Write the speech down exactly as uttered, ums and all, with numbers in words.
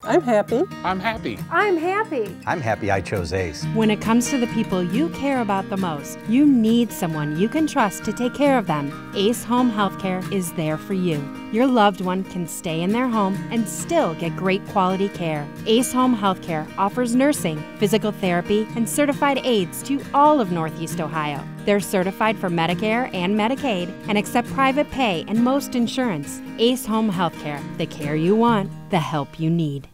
I'm happy. I'm happy. I'm happy. I'm happy I chose ACE. When it comes to the people you care about the most, you need someone you can trust to take care of them. ACE Home Healthcare is there for you. Your loved one can stay in their home and still get great quality care. ACE Home Healthcare offers nursing, physical therapy, and certified aides to all of Northeast Ohio. They're certified for Medicare and Medicaid and accept private pay and most insurance. ACE Home Healthcare, the care you want, the help you need.